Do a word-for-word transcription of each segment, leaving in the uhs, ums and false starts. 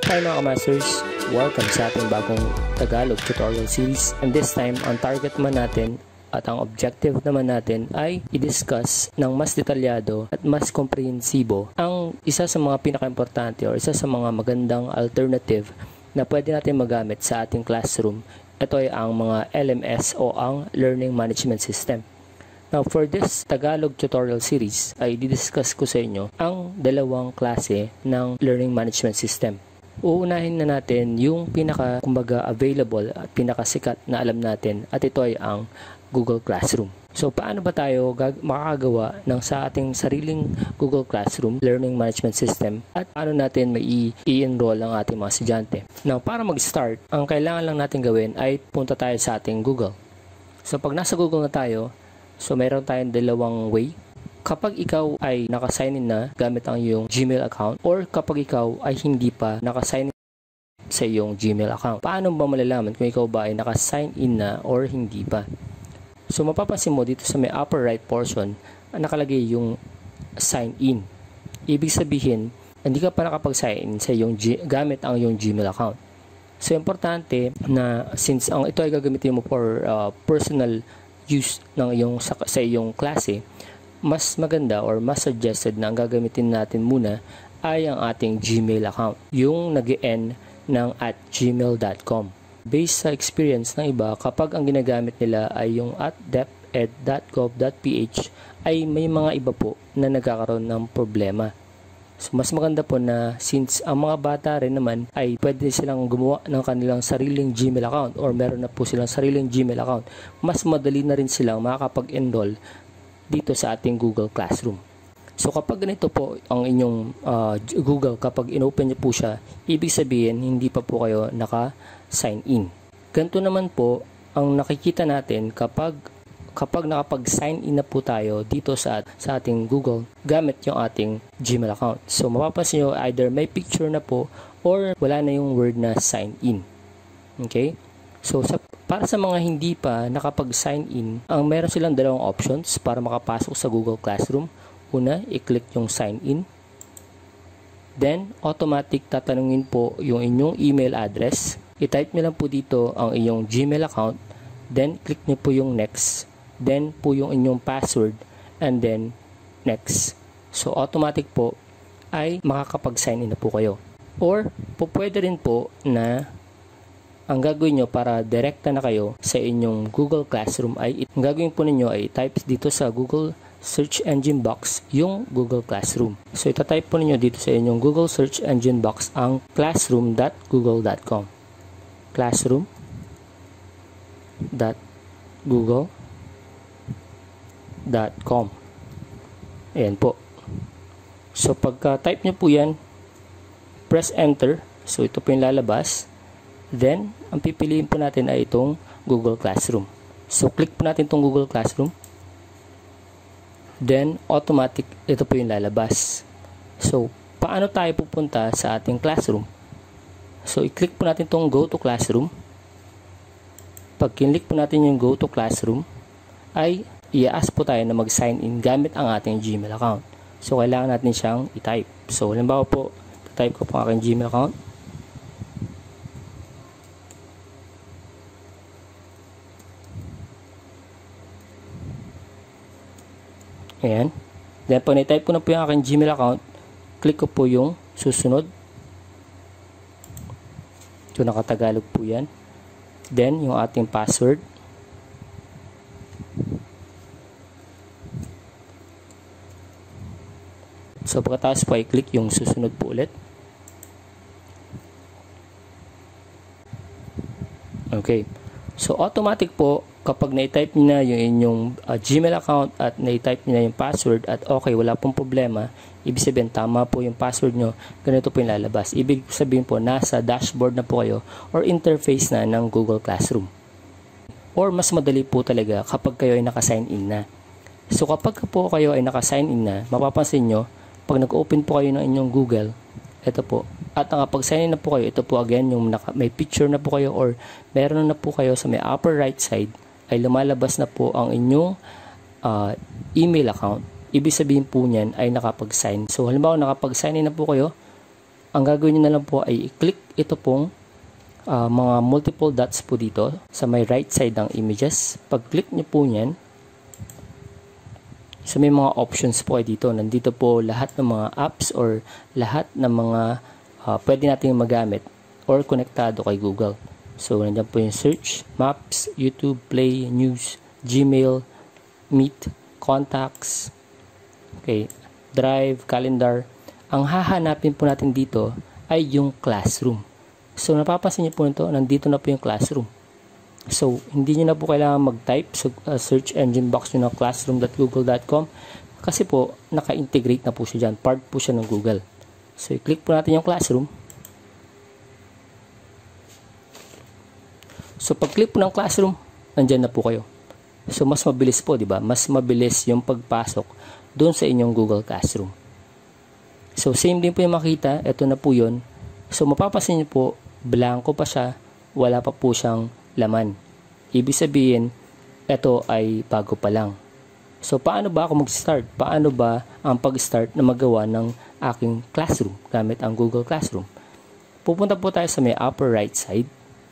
Hi mga kamasters! Welcome sa ating bagong Tagalog tutorial series. And this time, ang target naman natin at ang objective naman natin ay i-discuss ng mas detalyado at mas komprehensibo ang isa sa mga pinaka-importante o isa sa mga magandang alternative na pwede natin magamit sa ating classroom. Ito ay ang mga L M S o ang Learning Management System. Now, for this Tagalog tutorial series ay didiscuss ko sa inyo ang dalawang klase ng Learning Management System. Uunahin na natin yung pinaka kumbaga available at pinakasikat na alam natin at ito ay ang Google Classroom. So paano ba tayo makakagawa ng sa ating sariling Google Classroom Learning Management System at paano natin mai i-enroll ang ating mga estudyante? Now para mag-start, ang kailangan lang natin gawin ay punta tayo sa ating Google. So pag nasa Google na tayo, so mayroon tayong dalawang way. Kapag ikaw ay naka-sign in na gamit ang iyong Gmail account or kapag ikaw ay hindi pa naka-sign in sa iyong Gmail account. Paano ba malalaman kung ikaw ba ay naka-sign in na or hindi pa? So mapapansin mo dito sa may upper right portion nakalagay yung sign in. Ibig sabihin, hindi ka pa nakapag-sign in sa iyong G gamit ang iyong Gmail account. So importante na since ang ito ay gagamitin mo for uh, personal use ng iyong sa, sa iyong klase, mas maganda or mas suggested na ang gagamitin natin muna ay ang ating Gmail account, yung nag-e-end ng at gmail dot com. Based sa experience ng iba, kapag ang ginagamit nila ay yung at deped dot gov dot p h, ay may mga iba po na nagkakaroon ng problema. So mas maganda po na since ang mga bata rin naman ay pwede silang gumawa ng kanilang sariling Gmail account or meron na po silang sariling Gmail account, mas madali na rin silang makakapag-enroll dito sa ating Google Classroom. So kapag ganito po ang inyong uh, Google, kapag inopen niyo po siya, ibig sabihin hindi pa po kayo naka-sign in. Ganito naman po ang nakikita natin kapag kapag nakapag-sign in na po tayo dito sa, sa ating Google gamit yung ating Gmail account. So mapapansin nyo either may picture na po or wala na yung word na sign in. Okay? So, sa, para sa mga hindi pa nakapag-sign in, ang meron silang dalawang options para makapasok sa Google Classroom. Una, i-click yung sign in. Then, automatic tatanungin po yung inyong email address. I-type nyo lang po dito ang inyong Gmail account. Then, click nyo po yung next. Then, po yung inyong password. And then, next. So, automatic po ay makakapag-sign in na po kayo. Or, po pwede rin po na ang gagawin nyo para direkta na kayo sa inyong Google Classroom ay ang gagawin po ninyo ay type dito sa Google search engine box yung Google Classroom. So itatype po ninyo dito sa inyong Google search engine box ang classroom dot google dot com. classroom dot google dot com. Ayan po. So pagka type nyo po yan, press enter. So ito po yung lalabas. Then, ang pipiliin po natin ay itong Google Classroom. So, click po natin itong Google Classroom. Then, automatic, ito po yung lalabas. So, paano tayo pupunta sa ating classroom? So, i-click po natin itong Go to Classroom. Pag kinlik po natin yung Go to Classroom, ay i-ask po tayo na mag-sign in gamit ang ating Gmail account. So, kailangan natin siyang i-type. So, halimbawa po, type ko po ang aking Gmail account. Ayan. Then, pag na-type ko na po yung aking Gmail account, click ko po yung susunod. Ito, nakatagalog po yan. Then, yung ating password. So, pagkatapos po ay click yung susunod po ulit. Okay. So, automatic po, kapag na-type nyo na yung inyong uh, Gmail account at na-type nyo na yung password at okay, wala pong problema, ibig sabihin tama po yung password nyo, ganito po yung lalabas. Ibig sabihin po, nasa dashboard na po kayo or interface na ng Google Classroom. Or mas madali po talaga kapag kayo ay naka-sign in na. So kapag po kayo ay naka-sign in na, mapapansin nyo, pag nag-open po kayo ng inyong Google, ito po. At nakapag-sign in na po kayo, ito po again, yung naka, may picture na po kayo or meron na po kayo sa may upper right side, ay lumalabas na po ang inyong uh, email account. Ibig sabihin po niyan ay nakapag-sign. So halimbawa nakapag-sign in na po kayo, ang gagawin nyo na lang po ay i-click ito pong uh, mga multiple dots po dito sa may right side ng images. Pag-click nyo po yan, so may mga options po ay dito. Nandito po lahat ng mga apps or lahat ng mga uh, pwede natin magamit or konektado kay Google. So, nandiyan po yung search, maps, YouTube, play, news, Gmail, Meet, contacts, okay, drive, calendar. Ang hahanapin po natin dito ay yung classroom. So, napapansin niyo po nito, nandito na po yung classroom. So, hindi niyo na po kailangan mag-type sa uh, search engine box nyo na classroom dot google dot com kasi po, naka-integrate na po siya dyan. Part po siya ng Google. So, i-click po natin yung classroom. So, pag-click po ng classroom, nandyan na po kayo. So, mas mabilis po, di ba? Mas mabilis yung pagpasok doon sa inyong Google Classroom. So, same din po yung makita. Ito na po yun. So, mapapansin niyo po, blanco pa siya. Wala pa po siyang laman. Ibig sabihin, ito ay bago pa lang. So, paano ba ako mag-start? Paano ba ang pag-start na magawa ng aking classroom gamit ang Google Classroom? Pupunta po tayo sa may upper right side.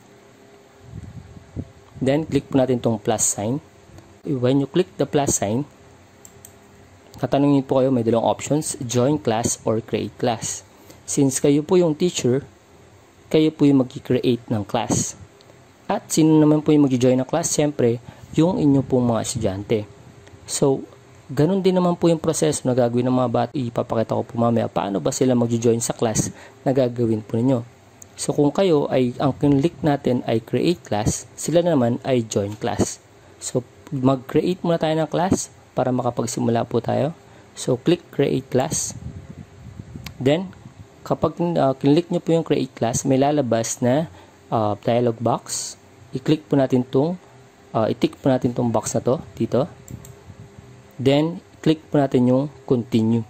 Then, click po natin itong plus sign. When you click the plus sign, katanungin po kayo, may dalawang options, join class or create class. Since kayo po yung teacher, kayo po yung mag-create ng class. At sino naman po yung mag-join ng class? Siyempre, yung inyo pong mga estudyante. So, ganun din naman po yung proseso na gagawin ng mga bata. Ipapakita ko po mamaya paano ba sila mag-join sa class na gagawin po ninyo. So, kung kayo ay, ang click natin ay create class, sila naman ay join class. So, mag-create muna tayo ng class para makapagsimula po tayo. So, click create class. Then, kapag uh, click nyo po yung create class, may lalabas na uh, dialog box. I-click po natin itong, uh, i-tick po natin itong box na to dito. Then, click po natin yung continue.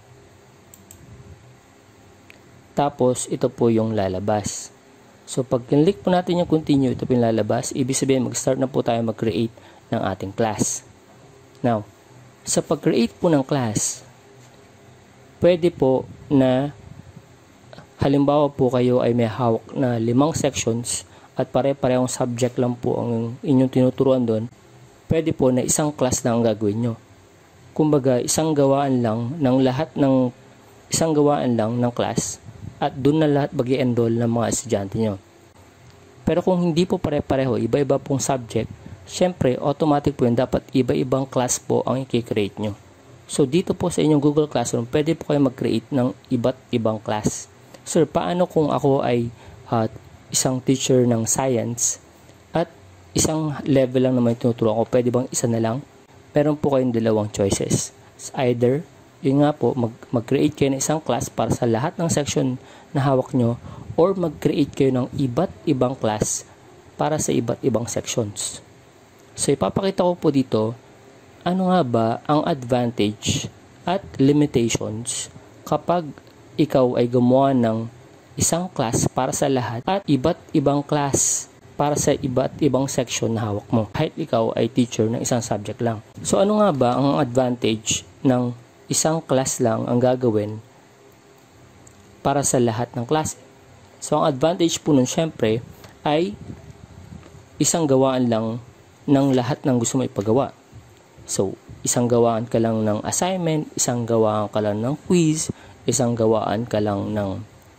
Tapos, ito po yung lalabas. So, pag click po natin yung continue, ito po yung lalabas. Ibig sabihin, mag-start na po tayo mag-create ng ating class. Now, sa pag-create po ng class, pwede po na halimbawa po kayo ay may hawak na limang sections at pare-parehong subject lang po ang inyong tinuturuan doon. Pwede po na isang class lang ang gagawin nyo. Kumbaga, isang gawaan lang ng lahat ng isang gawaan lang ng class. At doon na lahat mag-i-enroll ng mga estudyante nyo. Pero kung hindi po pare-pareho, iba-iba pong subject, syempre, automatic po yun, dapat iba-ibang class po ang i-create nyo. So, dito po sa inyong Google Classroom, pwede po kayo mag-create ng iba't ibang class. Sir, paano kung ako ay uh, isang teacher ng science at isang level lang naman tinuturo ako, pwede bang isa na lang? Meron po kayong dalawang choices. Either, yun nga po, mag, mag-create kayo ng isang class para sa lahat ng section na hawak nyo or mag-create kayo ng iba't ibang class para sa iba't ibang sections. So, ipapakita ko po dito, ano nga ba ang advantage at limitations kapag ikaw ay gumawa ng isang class para sa lahat at iba't ibang class para sa iba't ibang section na hawak mo. Kahit ikaw ay teacher ng isang subject lang. So, ano nga ba ang advantage ng isang class lang ang gagawin para sa lahat ng klase? So, ang advantage po nun syempre ay isang gawaan lang ng lahat ng gusto mo ipagawa. So, isang gawaan ka lang ng assignment, isang gawaan ka lang ng quiz, isang gawaan ka lang ng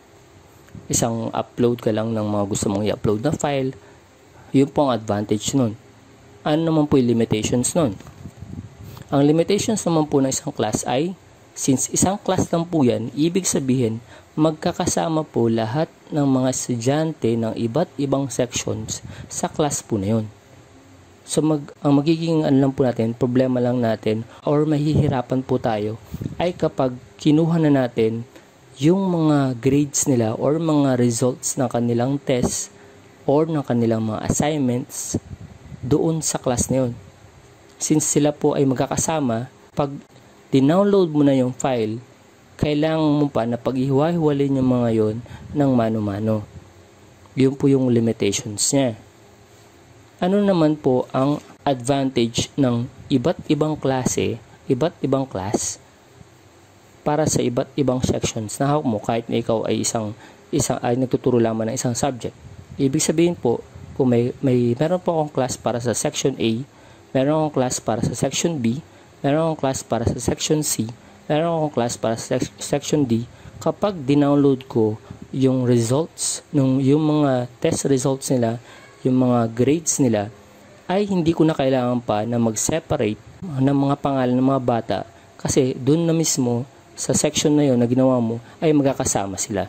isang upload ka lang ng mga gusto mong i-upload na file. Yun po ang advantage nun. Ano naman po yung limitations nun? Ang limitations naman po ng isang class ay, since isang class lang po yan, ibig sabihin, magkakasama po lahat ng mga estudyante ng iba't ibang sections sa class po na yun. So, mag, ang magiging ano lang po natin, problema lang natin, or mahihirapan po tayo, ay kapag kinuha na natin yung mga grades nila or mga results ng kanilang test or ng kanilang mga assignments doon sa class na yun. Since sila po ay magkakasama, pag dinownload mo na yung file, kailangan mo pa na pag-ihiwa-hiwalin yung mga yon ng mano-mano. Yun po yung limitations niya. Ano naman po ang advantage ng iba't ibang klase, iba't ibang class? para sa iba't ibang sections na hawak mo kahit na ikaw ay isang, isang ay nagtuturo lamang ng isang subject. Ibig sabihin po, kung may, may meron po akong class para sa section A, meron akong class para sa section B, meron akong class para sa section C, meron akong class para sa section D, kapag dinownload ko yung results, nung, yung mga test results nila, yung mga grades nila, ay hindi ko na kailangan pa na mag-separate ng mga pangalan ng mga bata kasi doon na mismo sa section na yon na ginawa mo ay magkakasama sila.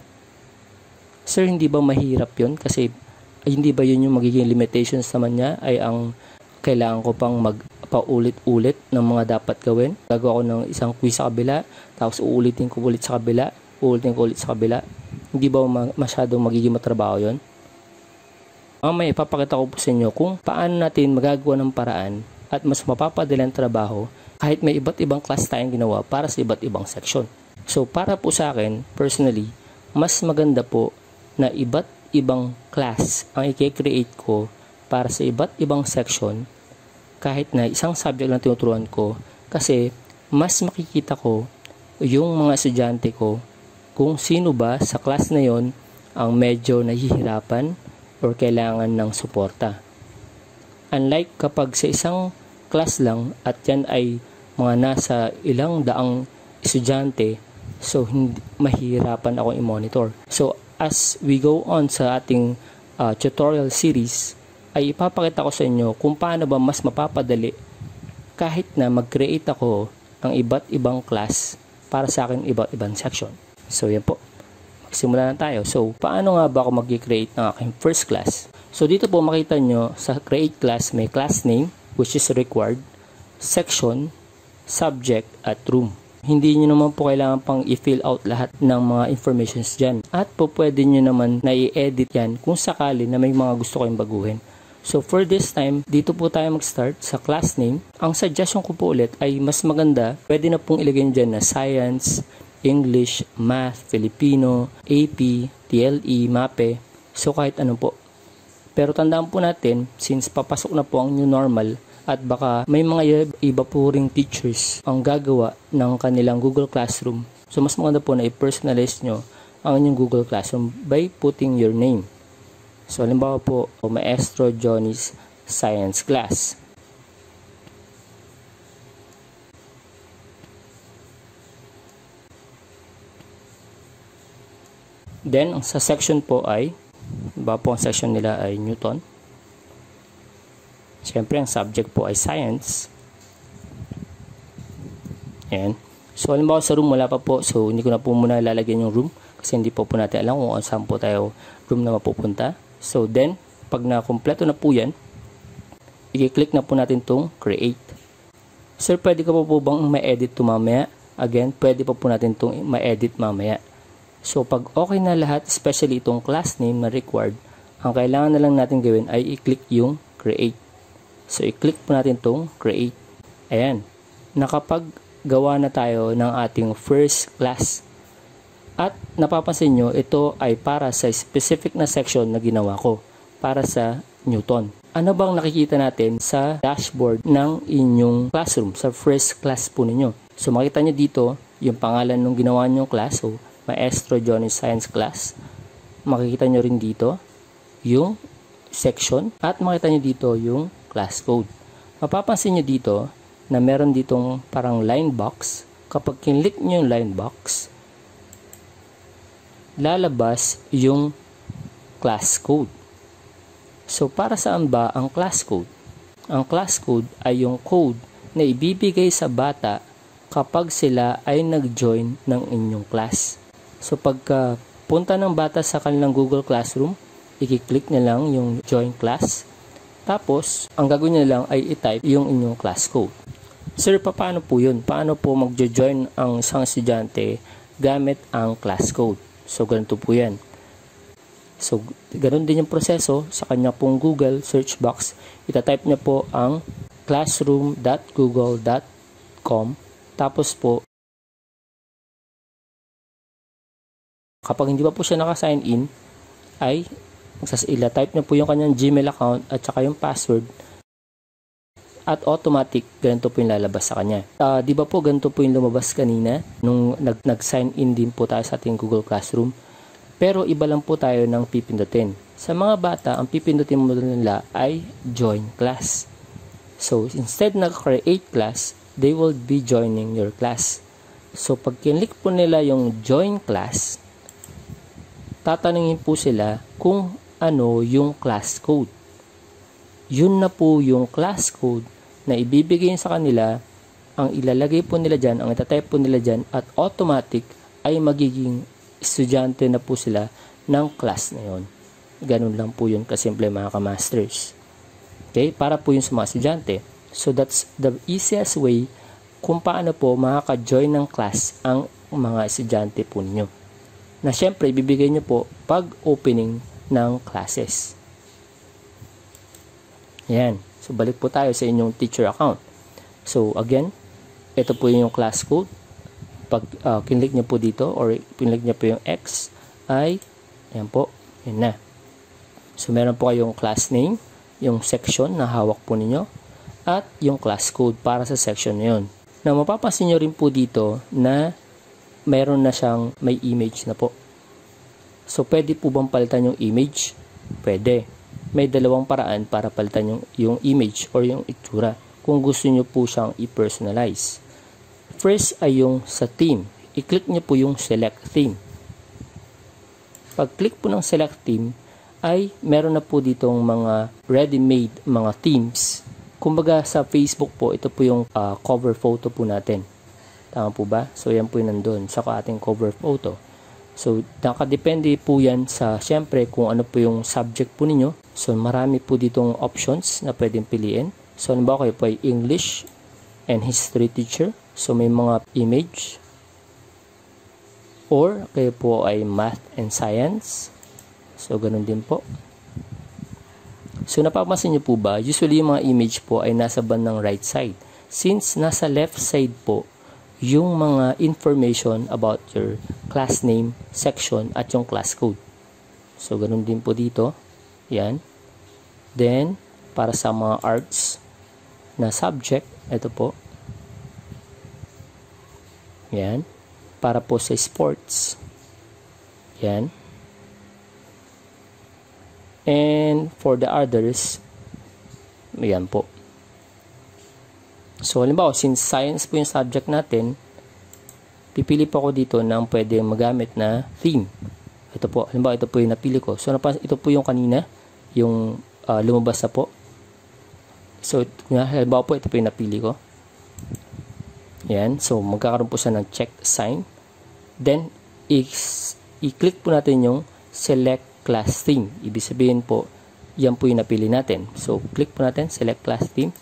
Sir, hindi ba mahirap yon? Kasi ay, hindi ba yun yung magiging limitations naman niya ay ang kailangan ko pang magpaulit-ulit ng mga dapat gawin? Gagawa ko ng isang quiz sa kabila, tapos uulitin ko ulit sa kabila, uulitin ko ulit sa kabila. Hindi ba masyadong magiging matrabaho yun? Mamaya ipapakita ko po sa inyo kung paano natin magagawa ng paraan at mas mapapadali ang trabaho kahit may iba't ibang class tayong ginawa para sa iba't ibang section. So para po sa akin, personally, mas maganda po na iba't ibang class ang i-create ko para sa iba't ibang section kahit na isang subject lang tinuturuan ko kasi mas makikita ko yung mga estudyante ko kung sino ba sa class na yon ang medyo nahihirapan or kailangan ng suporta. Unlike kapag sa isang class lang at yan ay mga nasa ilang daang estudyante, so hindi, mahihirapan ako i-monitor. So as we go on sa ating uh, tutorial series, ay ipapakita ko sa inyo kung paano ba mas mapapadali kahit na mag-create ako ng iba't ibang class para sa akin iba't ibang section. So yan po, magsimula na tayo. So paano nga ba ako mag-create ng aking first class? So dito po makita nyo sa create class may class name which is required, section, subject at room. Hindi nyo naman po kailangan pang i-fill out lahat ng mga informations dyan. At po pwede nyo naman na i-edit yan kung sakali na may mga gusto kayong baguhin. So for this time, dito po tayo mag-start sa class name. Ang suggestion ko po ulit ay mas maganda, pwede na pong ilagay dyan na Science, English, Math, Filipino, A P, T L E, MAPE. So kahit ano po. Pero tandaan po natin, since papasok na po ang new normal, at baka may mga iba po ring teachers ang gagawa ng kanilang Google Classroom. So mas maganda po na i-personalize nyo ang inyong Google Classroom by putting your name. So halimbawa po, Maestro Johnny's Science Class. Then sa section po ay, halimbawa po ang section nila ay Newton. Siyempre, ang subject po ay science. Ayan. So, halimbawa sa room, wala pa po. So, hindi ko na po muna lalagyan yung room kasi hindi po po natin alam kung saan po tayo room na mapupunta. So, then, pag na-kompleto na po yan, i-click na po natin itong create. Sir, pwede ka po po bang ma-edit ito mamaya? Again, pwede pa po natin itong ma-edit mamaya. So, pag okay na lahat, especially itong class name na required, ang kailangan na lang natin gawin ay i-click yung create. So, i-click po natin itong create. Ayan. Nakapaggawa na tayo ng ating first class. At napapansin nyo, ito ay para sa specific na section na ginawa ko. Para sa Newton. Ano bang nakikita natin sa dashboard ng inyong classroom? Sa first class po ninyo. So, makita nyo dito yung pangalan ng ginawa nyong class. So, Maestro Johnny Science Class. Makikita nyo rin dito yung section. At makita nyo dito yung class code. Mapapansin nyo dito na meron ditong parang line box. Kapag kinlik nyo yung line box, lalabas yung class code. So, para saan ba ang class code? Ang class code ay yung code na ibibigay sa bata kapag sila ay nag-join ng inyong class. So, pagka punta ng bata sa kanilang Google Classroom, i-click na lang yung join class. Tapos, ang gagawin nyo lang ay i-type yung inyong class code. Sir, paano po yun? Paano po mag-join ang isang estudyante gamit ang class code? So, ganito po yan. So, ganun din yung proseso sa kanya pong Google search box. Ita-type niya po ang classroom dot google dot com. Tapos po, kapag hindi pa po siya naka-sign in, ay ila-type niya po yung kanyang Gmail account at saka yung password. at automatic ganito po yung lalabas sa kanya. Uh, di ba po ganito po yung lumabas kanina nung nag, nag-sign in din po tayo sa ating Google Classroom? Pero iba lang po tayo ng pipindutin. Sa mga bata, ang pipindutin mo nila ay join class. So, instead na create class, they will be joining your class. So, pag kinlik po nila yung join class, tatanungin po sila kung ano yung class code. Yun na po yung class code na ibibigay sa kanila, ang ilalagay po nila dyan, ang itatype po nila dyan, at automatic ay magiging estudyante na po sila ng class na yun. Ganun lang po yun kasimple mga ka-masters. Okay? Para po yun sa mga estudyante. So that's the easiest way kung paano po makaka-join ng class ang mga estudyante po ninyo. Na syempre, ibibigay nyo po pag opening ng classes. Yan. So, balik po tayo sa inyong teacher account. So, again, ito po yung class code. Pag uh, kinlik nyo po dito or kinlik nyo po yung X, ay, yan po, yan na. So, meron po kayong class name, yung section na hawak po ninyo, at yung class code para sa section na yun. Na mapapansin nyo rin po dito na meron na siyang may image na po. So, pwede po bang palitan yung image? Pwede. May dalawang paraan para palitan yung, yung image or yung itsura kung gusto nyo po siyang i-personalize. First ay yung sa theme. I-click nyo po yung select theme. Pag-click po ng select theme, ay meron na po ditong mga ready-made mga themes. Kumbaga sa Facebook po, ito po yung uh, cover photo po natin. Tama po ba? So, yan po yung nandun sa ating cover photo. So, nakadepende po yan sa, syempre, kung ano po yung subject po ninyo. So, marami po ditong options na pwedeng piliin. So, ano ba kayo po ay English and History teacher. So, may mga image. Or, kayo po ay Math and Science. So, ganun din po. So, napapansin nyo po ba, usually yung mga image po ay nasa bandang right side. Since nasa left side po, yung mga information about your class name, section, at yung class code. So, ganun din po dito. Yan. Then, para sa mga arts na subject, ito po. Yan. Para po sa sports. Yan. And for the others, yan po. So, halimbawa, since science po yung subject natin, pipili po ako dito ng pwede magamit na theme. Ito po, halimbawa, ito po yung napili ko. So, ito po yung kanina, yung uh, lumabas na po. So, halimbawa po, ito po yung napili ko. Yan. So, magkakaroon po siya ng check sign. Then, i-click po natin yung select class theme. Ibig sabihin po, yan po yung napili natin. So, click po natin, select class theme.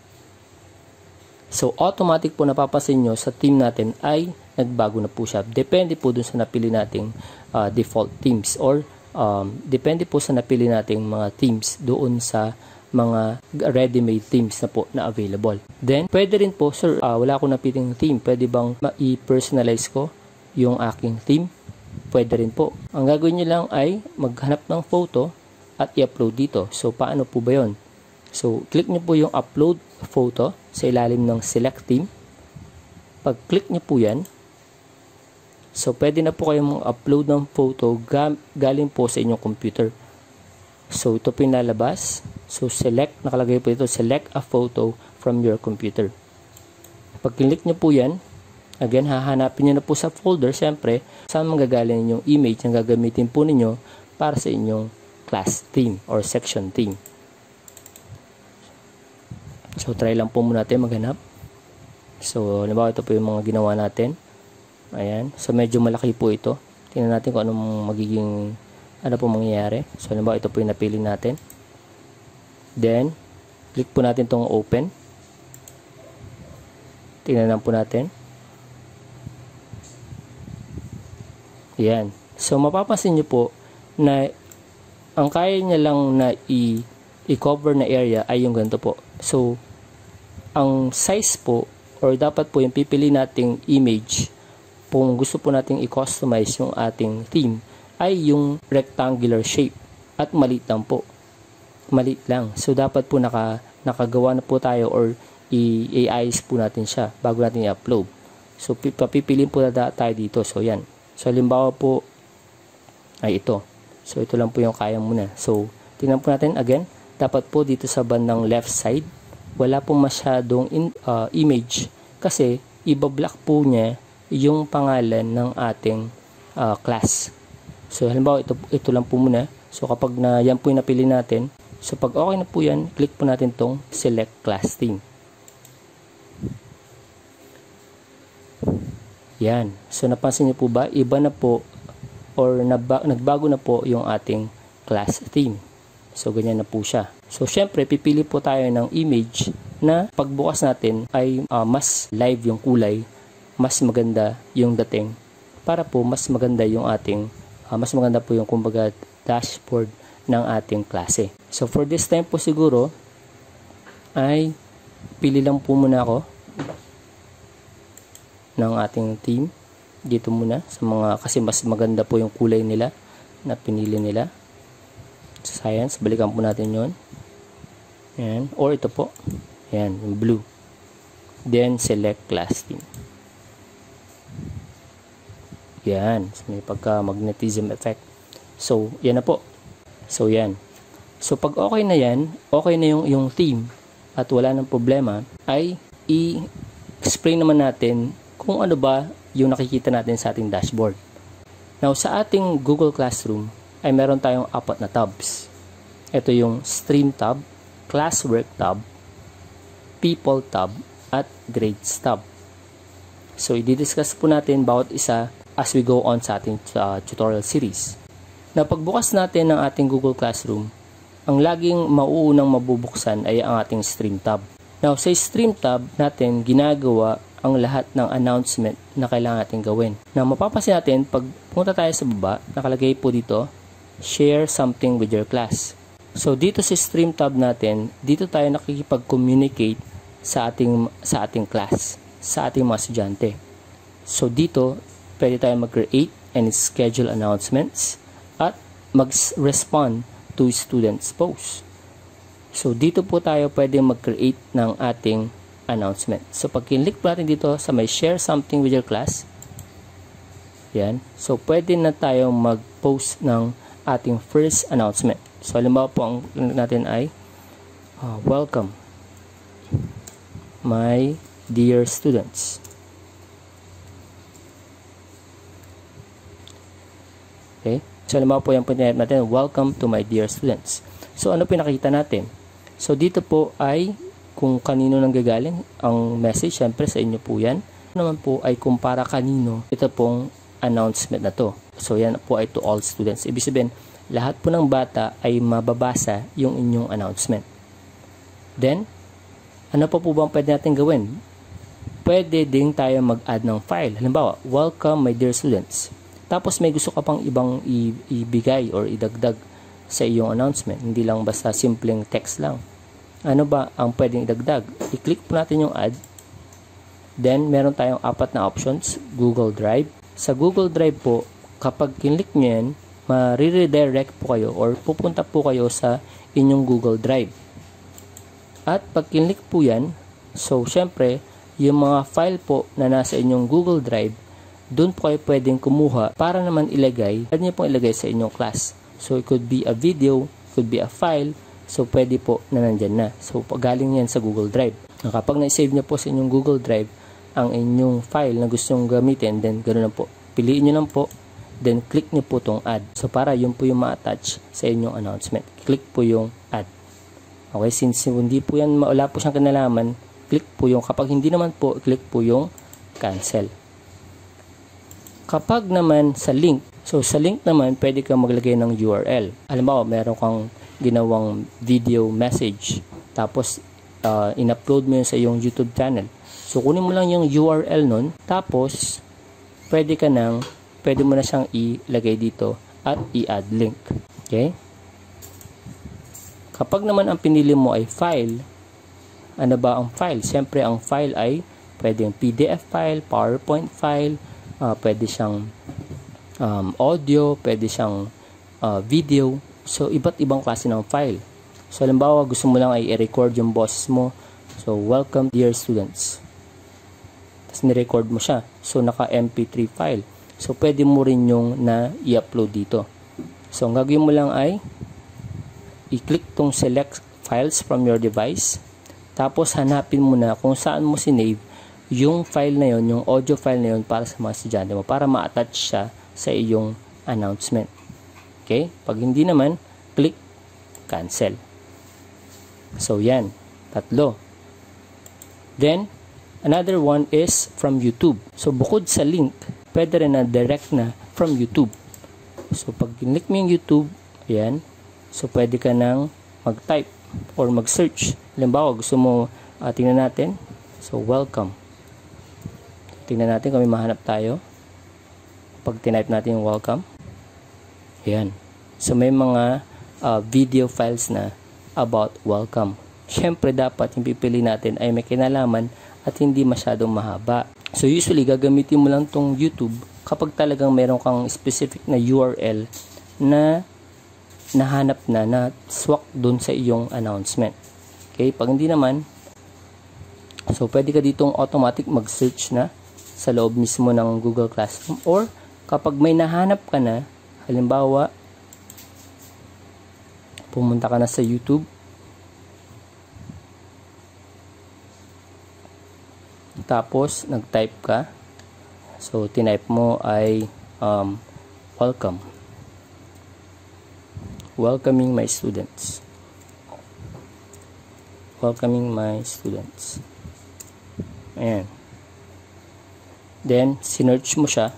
So, automatic po napapansin nyo sa theme natin ay nagbago na po siya. Depende po dun sa napili nating uh, default themes or um, depende po sa napili nating mga themes doon sa mga ready-made themes na po na available. Then, pwede rin po, sir, uh, wala akong napiling theme. Pwede bang ma-personalize ko yung aking theme? Pwede rin po. Ang gagawin nyo lang ay maghanap ng photo at i-upload dito. So, paano po ba yun? So, click nyo po yung upload photo sa ilalim ng select theme. Pag-click nyo po yan, so pwede na po kayong upload ng photo galing po sa inyong computer. So, ito po yung lalabas. So, select, nakalagay po ito, select a photo from your computer. Pag-click nyo po yan, again, hahanapin nyo na po sa folder, syempre, saan manggagaling yung image na gagamitin po ninyo para sa inyong class theme or section theme. So, try lang po muna natin maghanap. So, halimbawa ito po yung mga ginawa natin. Ayan. So, medyo malaki po ito. Tingnan natin kung anong magiging, ano po mangyayari. So, halimbawa ito po yung napili natin. Then, click po natin itong open. Tingnan lang po natin. Ayan. So, mapapansin nyo po na ang kaya niya lang na i-cover na area ay yung ganito po. So, ang size po or dapat po yung pipili nating image kung gusto po nating i-customize yung ating theme ay yung rectangular shape at maliit lang po. Maliit lang. So, dapat po naka nakagawa na po tayo or i-ayos po natin siya bago natin i-upload. So, papipiliin po na tayo dito. So, yan. So, halimbawa po ay ito. So, ito lang po yung kaya muna. So, tingnan po natin again. Dapat po dito sa bandang left side, wala po masyadong in, uh, image kasi ibablock po niya yung pangalan ng ating uh, class. So, halimbawa, ito, ito lang po muna. So, kapag na, yan po yung napili natin, so, pag okay na po yan, click po natin tong select class theme. Yan. So, napansin niyo po ba? Iba na po or naba, nagbago na po yung ating class theme. So, ganyan na po siya. So, syempre, pipili po tayo ng image na pagbukas natin ay uh, mas live yung kulay, mas maganda yung dating, para po mas maganda yung ating, uh, mas maganda po yung kumbaga dashboard ng ating klase. So, for this time po siguro, ay pili lang po muna ako ng ating team. Dito muna, sa mga, kasi mas maganda po yung kulay nila na pinili nila. Science, balikan po natin yon. Ayan. Or ito po. Ayan, yung blue. Then, select class theme. Yan. So, may pagka-magnetism effect. So, yan na po. So, yan. So, pag okay na yan, okay na yung, yung theme at wala nang problema, ay i-explain naman natin kung ano ba yung nakikita natin sa ating dashboard. Now, sa ating Google Classroom, ay meron tayong apat na tabs. Ito yung Stream tab, Classwork tab, People tab, at Grades tab. So, i-discuss po natin bawat isa as we go on sa ating uh, tutorial series. Na pagbukas natin ng ating Google Classroom, ang laging mauunang mabubuksan ay ang ating Stream tab. Now, sa Stream tab natin, ginagawa ang lahat ng announcement na kailangan natin gawin. Na mapapansin natin, pag punta tayo sa baba, nakalagay po dito, share something with your class. So, dito sa Stream tab natin, dito tayo nakikipag-communicate sa ating, sa ating class, sa ating mga estudyante. So, dito, pwede tayo mag-create and schedule announcements at mag-respond to students' posts. So, dito po tayo pwede mag-create ng ating announcement. So, pag kinlik po natin dito sa may share something with your class, yan. So, pwede na tayo mag-post ng ating first announcement. So, halimbawa po ang natin ay uh, welcome my dear students. Okay? So, halimbawa po yung pinag natin, welcome to my dear students. So, ano pinakita natin? So, dito po ay kung kanino nang gagaling ang message, syempre sa inyo po yan. Naman po ay kung para kanino ito pong announcement na to. So, yan po ay to all students. Ibig sabihin, lahat po ng bata ay mababasa yung inyong announcement. Then, ano pa po bang pwede natin gawin? Pwede din tayo mag-add ng file. Halimbawa, welcome my dear students. Tapos may gusto ka pang ibang ibigay or idagdag sa iyong announcement. Hindi lang basta simpleng text lang. Ano ba ang pwedeng idagdag? I-click po natin yung add. Then, meron tayong apat na options. Google Drive. Sa Google Drive po, kapag kinlik nyo yan, ma-redirect po kayo or pupunta po kayo sa inyong Google Drive. At pag kinlik po yan, so syempre, yung mga file po na nasa inyong Google Drive, doon po kayo pwedeng kumuha para naman ilagay, pwede nyo pong ilagay sa inyong class. So, it could be a video, could be a file, so pwede po na nandyan na. So, galing yan sa Google Drive. Kapag na-save nyo po sa inyong Google Drive, ang inyong file na gusto nyong gamitin, then ganoon na po. Piliin nyo lang po, then click nyo po itong add. So, para yun po yung ma-attach sa inyong announcement. Click po yung add. Okay, since hindi po yan, wala po siyang kinalaman, click po yung, kapag hindi naman po, click po yung cancel. Kapag naman sa link, so sa link naman, pwede kang maglagay ng U R L. Halimbawa, meron kang ginawang video message, tapos uh, in-upload mo yun sa iyong YouTube channel. So, kunin mo lang yung U R L nun, tapos, pwede ka nang, pwede mo na siyang ilagay dito at i-add link. Okay? Kapag naman ang pinili mo ay file, ano ba ang file? Siyempre, ang file ay pwedeng P D F file, PowerPoint file, uh, pwede siyang um, audio, pwede siyang uh, video. So, iba't ibang klase ng file. So, halimbawa, gusto mo lang ay i-record yung boses mo. So, welcome dear students. Tapos, ni-record mo siya. So, naka M P three file. So, pwede mo rin yung na i-upload dito. So, ang gagawin mo lang ay i-click tong select files from your device. Tapos, hanapin mo na kung saan mo sinave yung file na yon, yung audio file na yon para sa mga estudyante mo, para ma-attach siya sa iyong announcement. Okay? Pag hindi naman, click cancel. So, yan. Tatlo. Then, another one is from YouTube. So, bukod sa link, pwede rin na direct na from YouTube. So, pag click mo yung YouTube, yan. So, pwede ka nang mag-type or mag-search. Halimbawa, gusto mo, uh, tingnan natin. So, welcome. Tingnan natin kung may mahanap tayo. Pag tinype natin yung welcome. Yan. So, may mga uh, video files na about welcome. Siyempre, dapat yung pipili natin ay may kinalaman at hindi masyadong mahaba. So, usually, gagamitin mo lang tong YouTube kapag talagang meron kang specific na U R L na nahanap na, na swak dun sa iyong announcement. Okay? Pag hindi naman, so, pwede ka ditong automatic mag-search na sa loob mismo ng Google Classroom, or kapag may nahanap ka na, halimbawa, pumunta ka na sa YouTube, tapos nag-type ka, so tinype mo ay um, welcome, welcoming my students, welcoming my students, ayan. Then, sinearch mo siya.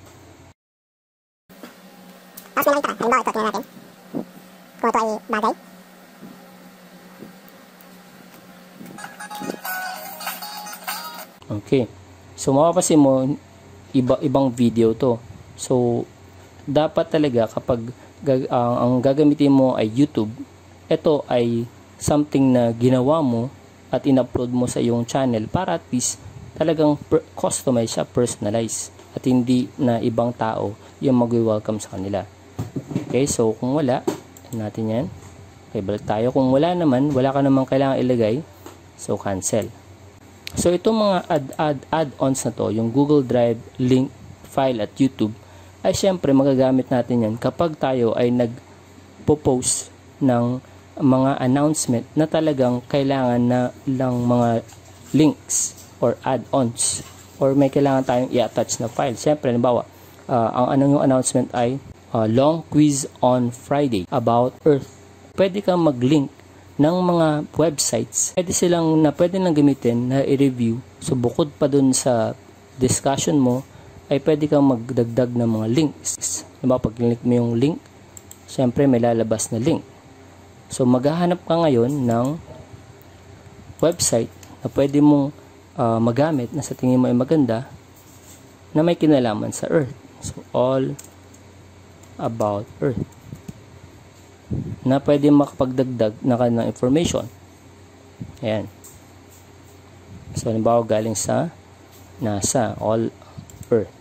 Tapos may nakita ka. Halimbawa, ito, tingnan natin. Kung ito ay bagay. Okay. So, mapapasin mo, iba, ibang video to. So, dapat talaga kapag gag, uh, ang gagamitin mo ay YouTube, ito ay something na ginawa mo at in-upload mo sa iyong channel para at least talagang customize siya, personalize, at hindi na ibang tao yung mag-welcome sa kanila. Okay, so kung wala, natin yan. Okay, balik tayo. Kung wala naman, wala ka namang kailangan ilagay, so cancel. So itong mga add-add add-ons na to, yung Google Drive, link, file at YouTube, ay syempre magagamit natin yan kapag tayo ay nag-post ng mga announcement na talagang kailangan na lang mga links or add-ons, or may kailangan tayong i-attach na file. Syempre, halimbawa, uh, ang anong yung announcement ay uh, long quiz on Friday about Earth. Pwede kang mag-link ng mga websites. Pwede silang na pwede lang gamitin na i-review. So, bukod pa dun sa discussion mo, ay pwede kang magdagdag ng mga links. Halimbawa, pag link mo yung link, syempre may lalabas na link. So, maghahanap ka ngayon ng website na pwede mong Uh, magamit na sa tingin mo ay maganda na may kinalaman sa Earth. So, all about Earth. Na pwede makapagdagdag na kanilang information. Ayan. So, halimbawa galing sa NASA, all Earth.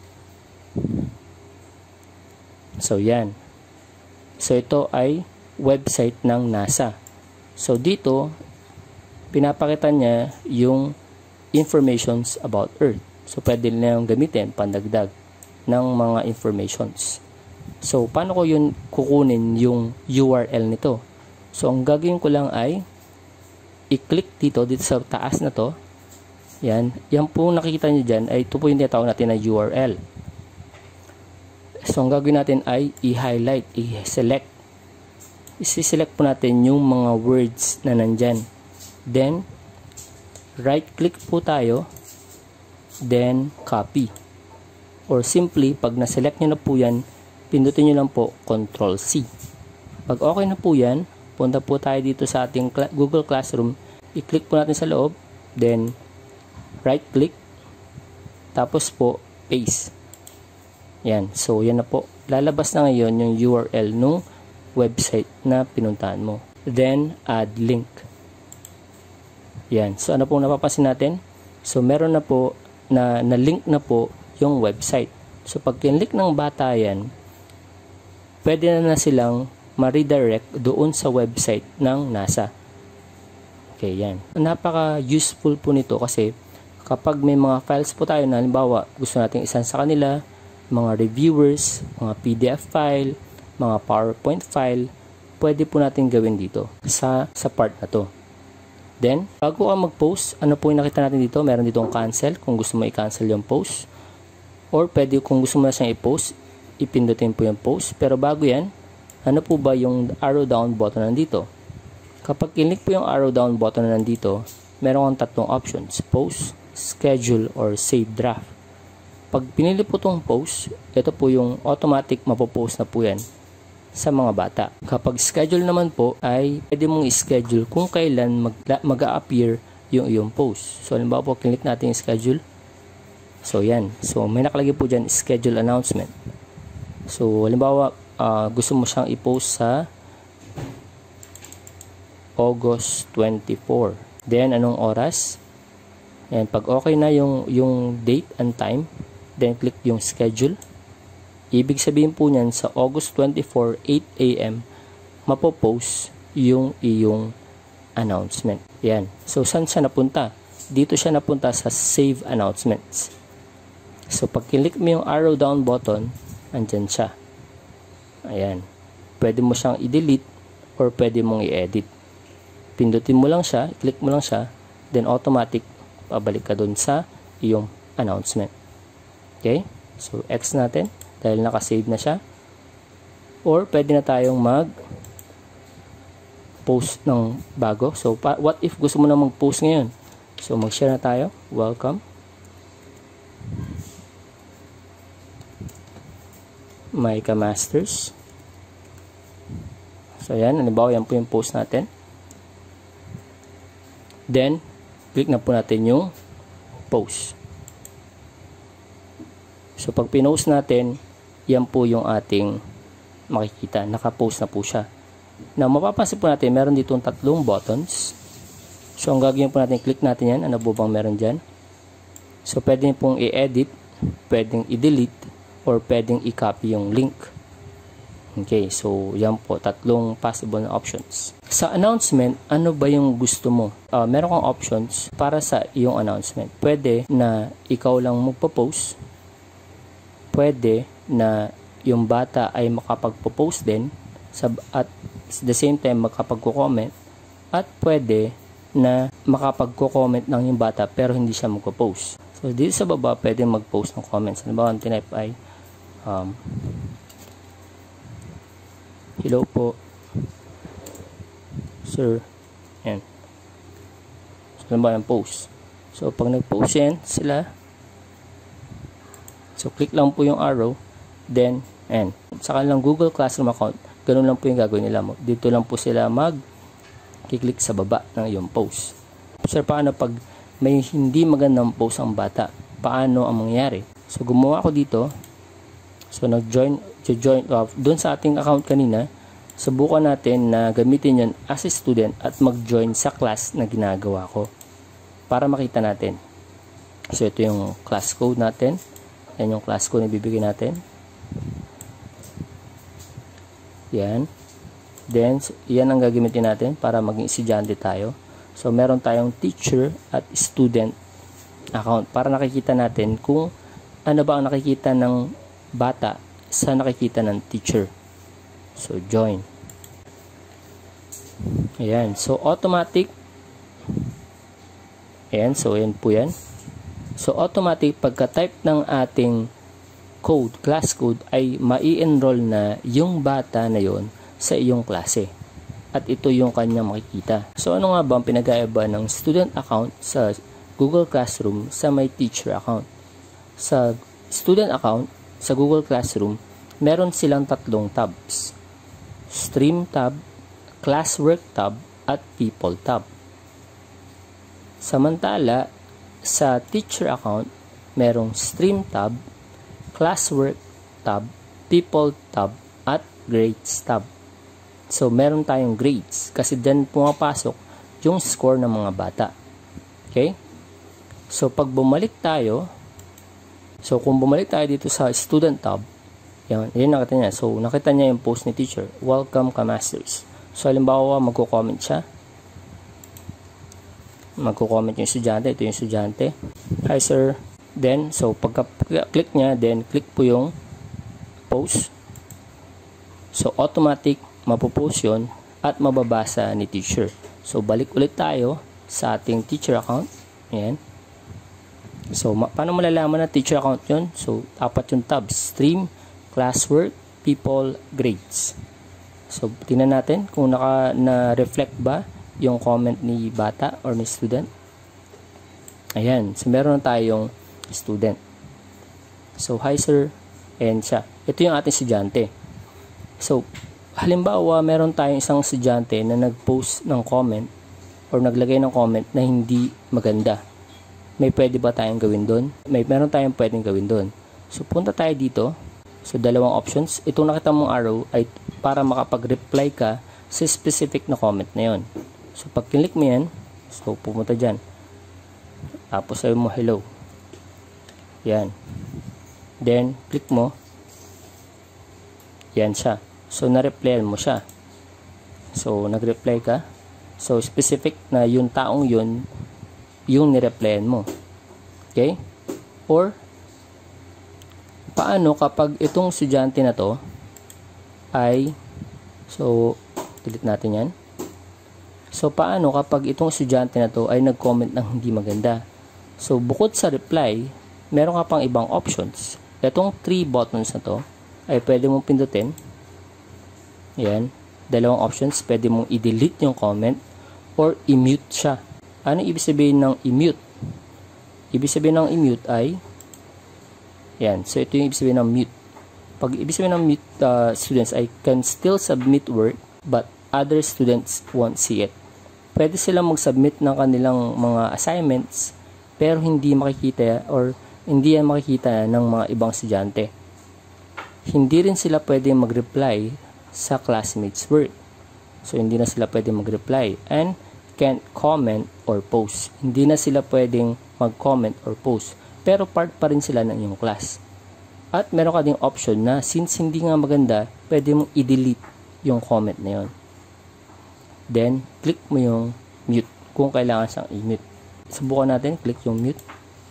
So, yan. So, ito ay website ng NASA. So, dito, pinapakita niya yung informations about Earth. So, pwede nila yung gamitin, pandagdag ng mga informations. So, paano ko yun kukunin yung U R L nito? So, ang gagawin ko lang ay i-click dito, dito sa taas na to. Yan. Yan po nakikita nyo dyan, ay ito po yung tinatawag natin na U R L. So, ang gagawin natin ay i-highlight, i-select. I-select po natin yung mga words na nandyan. Then, right-click po tayo, then copy. Or simply, pag na-select nyo na po yan, pindutin nyo lang po control C. Pag okay na po yan, punta po tayo dito sa ating Google Classroom, i-click po natin sa loob, then right-click, tapos po paste. Yan, so yan na po. Lalabas na ngayon yung U R L nung website na pinuntahan mo. Then, add link. Yan. So, ano pong napapansin natin? So, meron na po na na-link na po yung website. So, pag kinlik ng bata yan, pwede na na silang ma-redirect doon sa website ng NASA. Okay, yan. Napaka-useful po nito kasi kapag may mga files po tayo na halimbawa gusto nating isan sa kanila, mga reviewers, mga P D F file, mga PowerPoint file, pwede po natin gawin dito sa, sa part na to. Then, bago ka mag-post, ano po yung nakita natin dito? Meron ditong cancel kung gusto mo i-cancel yung post. Or pwede kung gusto mo na siyang i-post, ipindutin po yung post. Pero bago yan, ano po ba yung arrow down button nandito? Kapag click po yung arrow down button na nandito, meron kang tatlong options, post, schedule, or save draft. Pag pinili po itong post, ito po yung automatic mapopost na po yan sa mga bata. Kapag schedule naman po, ay pwede mong i-schedule kung kailan mag-a-appear yung iyong post. So, halimbawa po, click natin yung schedule. So, yan. So, may nakalagay po dyan, schedule announcement. So, halimbawa, uh, gusto mo siyang i-post sa August twenty-fourth. Then, anong oras? And pag okay na yung, yung date and time, then click yung schedule. Ibig sabihin po niyan, sa August twenty-fourth, eight A M, mapopost yung iyong announcement. Yan. So, saan siya napunta? Dito siya napunta sa Save Announcements. So, pag click mo yung arrow down button, andyan siya. Ayan. Pwede mo siyang i-delete or pwede mong i-edit. Pindutin mo lang siya, click mo lang siya, then automatic, pabalik ka dun sa iyong announcement. Okay? So, X natin. Dahil nakasave na siya. Or, pwede na tayong mag-post ng bago. So, what if gusto mo na mag-post ngayon? So, mag-share na tayo. Welcome. My Ka-Masters. So, yan. Halimbawa, yan po yung post natin. Then, click na po natin yung post. So, pag pinost natin, yan po yung ating makikita. Naka-post na po siya. Now, mapapansin po natin, meron ditong tatlong buttons. So, ang gagawin po natin, click natin yan. Ano po bang meron dyan? So, pwede pong i-edit, pwedeng i-delete, or pwedeng i-copy yung link. Okay, so, yan po. Tatlong possible na options. Sa announcement, ano ba yung gusto mo? Uh, meron kang options para sa iyong announcement. Pwede na ikaw lang magpo-post. Pwede na yung bata ay makapagpo-post din sa, at the same time makapagko-comment, at pwede na makapagko-comment lang yung bata pero hindi siya magpo-post. So, dito sa baba, pwede mag-post ng comments. Halimbawa, ang tinype ay um, hello po, sir. Yan. So, halimbawa yung post. So, pag nag-post yan sila, so, click lang po yung arrow, then, and sa kanilang Google Classroom account, ganun lang po yung gagawin nila mo. Dito lang po sila mag-click sa baba ng iyong post. Sir, paano pag may hindi magandang post ang bata? Paano ang mangyayari? So, gumawa ako dito. So, nag-join, join, uh, doon sa ating account kanina, subukan natin na gamitin yan as a student at mag-join sa class na ginagawa ko para makita natin. So, ito yung class code natin. Yan yung class code na bibigyan natin. Yan. Then, yan ang gagamitin natin para maging estudyante tayo. So, meron tayong teacher at student account para nakikita natin kung ano ba ang nakikita ng bata sa nakikita ng teacher. So, join. Ayan. So, automatic. Ayan. So, ayan po yan. So, automatic, pagka-type ng ating code, class code, ay mai-enroll na yung bata na yon sa iyong klase. At ito yung kanyang makikita. So, ano nga ba ang pinag-aiba ng student account sa Google Classroom sa may teacher account? Sa student account, sa Google Classroom, meron silang tatlong tabs. Stream tab, Classwork tab, at People tab. Samantala, sa teacher account, merong Stream tab, Classwork tab, People tab, at Grades tab. So, meron tayong grades kasi dyan pumapasok yung score ng mga bata. Okay? So, pag bumalik tayo, so kung bumalik tayo dito sa student tab, Yan, yan nakita niya. So, nakita niya yung post ni teacher. Welcome ka masters. So, halimbawa, magko-comment siya. Magko-comment yung estudyante. Ito yung estudyante. Hi, sir. Then, so, pagka-click niya, then, click po yung post. So, automatic, mapopost yun at mababasa ni teacher. So, balik ulit tayo sa ating teacher account. Ayan. So, paano malalaman na teacher account yun? So, apat yung tabs. Stream, classwork, people, grades. So, tingnan natin kung naka, na-reflect ba yung comment ni bata or ni student. Ayan. So, meron na tayong student. So, hi sir. And siya. Ito yung ating estudyante. So, halimbawa, meron tayong isang estudyante na nag-post ng comment or naglagay ng comment na hindi maganda. May pwede ba tayong gawin doon? May meron tayong pwedeng gawin doon. So, punta tayo dito. So, dalawang options. Itong nakita mong arrow ay para makapag-reply ka sa specific na comment na yon. So, pag click mo yan, so, pumunta dyan. Tapos, sabi mo, hello. Yan. Then, click mo. Yan siya. So, na-replyan mo siya. So, nag-reply ka. So, specific na yung taong yun, yung nireplyan mo. Okay? Or, paano kapag itong estudyante na to ay, so, delete natin yan. So, paano kapag itong estudyante na to ay nag-comment ng hindi maganda? So, bukod sa reply, meron ka pang ibang options. Itong three buttons na to ay pwede mong pindutin. Yan. Dalawang options. Pwede mong i-delete yung comment or i-mute siya. Ano ibig sabihin ng i-mute? Ibig sabihin ng i-mute ay yan. So, ito yung ibig sabihin ng mute. Pag ibig sabihin ng mute, uh, students ay can still submit work but other students won't see it. Pwede silang mag-submit ng kanilang mga assignments pero hindi makikita or hindi yan makikita ng mga ibang estudyante. Hindi rin sila pwede mag-reply sa classmates' work. So, hindi na sila pwede mag-reply and can't comment or post. Hindi na sila pwedeng mag-comment or post. Pero part pa rin sila ng iyong class. At meron ka ding option na since hindi nga maganda, pwede mong i-delete yung comment na yun. Then, click mo yung mute kung kailangan siyang i-mute. Subukan natin, click yung mute.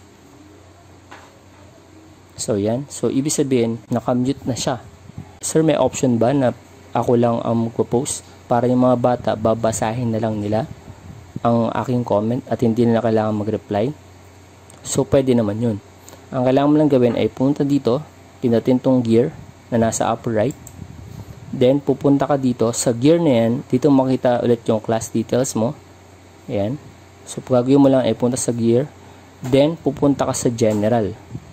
So, yan. So, ibig sabihin, naka-mute na siya. Sir, may option ba na ako lang ang magpo-post para yung mga bata, babasahin na lang nila ang aking comment at hindi na kailangan mag-reply? So, pwede naman yun. Ang kailangan mo lang gawin ay pumunta dito, pindutin tong gear na nasa upper right. Then, pupunta ka dito. Sa gear na yan, dito makita ulit yung class details mo. Ayan. So, gagawin mo lang ay punta sa gear. Then, pupunta ka sa general.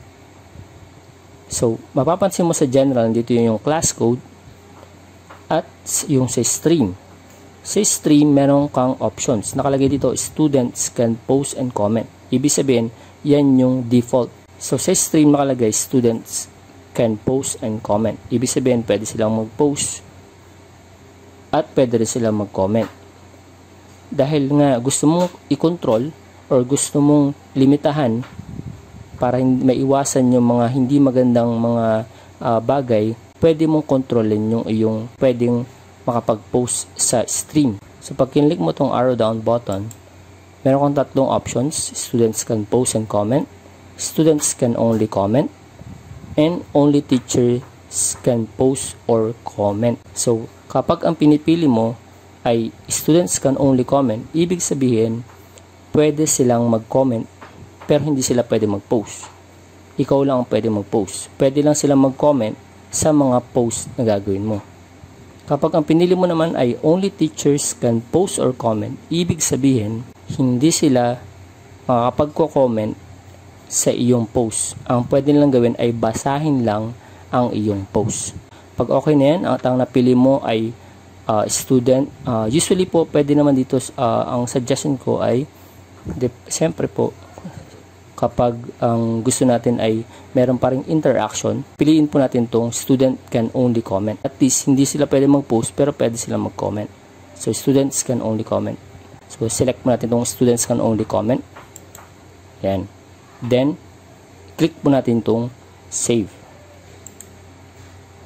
So, mapapansin mo sa general, dito yung class code at yung sa stream. Sa stream, meron kang options. Nakalagay dito, students can post and comment. Ibig sabihin, yan yung default. So, sa stream nakalagay, students can post and comment. Ibig sabihin, pwede silang mag-post at pwede rin silang mag-comment. Dahil nga gusto mong i-control or gusto mong limitahan para maiwasan yung mga hindi magandang mga uh, bagay, pwede mong kontrolin yung iyong pwedeng makapag-post sa stream. So, pag kinlik mo tong arrow down button, meron kang tatlong options. Students can post and comment, students can only comment, and only teachers can post or comment. So, kapag ang pinipili mo ay students can only comment, ibig sabihin, pwede silang mag-comment, pero hindi sila pwede mag-post. Ikaw lang ang pwede mag-post. Pwede lang silang mag-comment sa mga post na gagawin mo. Kapag ang pinili mo naman ay only teachers can post or comment, ibig sabihin, hindi sila makakapag-comment sa iyong post. Ang pwede lang gawin ay basahin lang ang iyong post. Pag okay na yan, ang napili mo ay uh, student. Uh, usually po, pwede naman dito, uh, ang suggestion ko ay, de, siyempre po, kapag ang gusto natin ay meron pa ring interaction, piliin po natin tong student can only comment. At least, hindi sila pwede mag-post, pero pwede sila mag-comment. So, students can only comment. So, select mo natin tong students can only comment. Yan. Then, click mo natin tong save.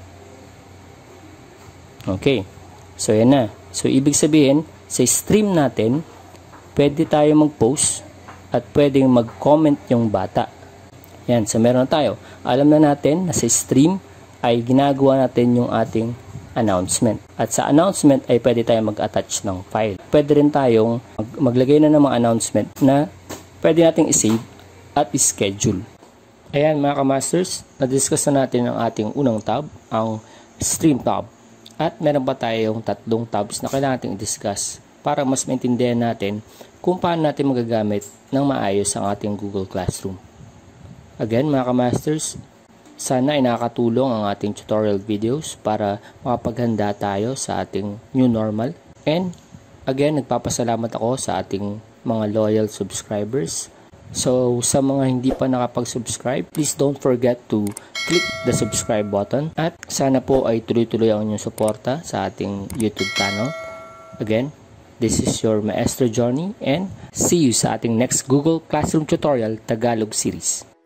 Okay. So, yan na. So, ibig sabihin, sa stream natin, pwede tayo mag-post at pwedeng mag-comment yung bata. Yan. So, meron na tayo. Alam na natin na sa stream ay ginagawa natin yung ating announcement. At sa announcement ay pwede tayong mag-attach ng file. Pwede rin tayong mag maglagay na ng mga announcement na pwede nating i-save at i-schedule. Ayan mga kamasters, na-discuss na natin ang ating unang tab, ang stream tab. At meron pa tayong tatlong tabs na kailangan natin i-discuss para mas maintindihan natin kung paano natin magagamit ng maayos ang ating Google Classroom. Again mga kamasters, sana ay nakakatulong ang ating tutorial videos para makapaghanda tayo sa ating new normal. And again, nagpapasalamat ako sa ating mga loyal subscribers. So sa mga hindi pa nakapag-subscribe, please don't forget to click the subscribe button. At sana po ay tuloy-tuloy ang inyong suporta sa ating YouTube channel. Again, this is your Maestro Johnny and see you sa ating next Google Classroom Tutorial Tagalog series.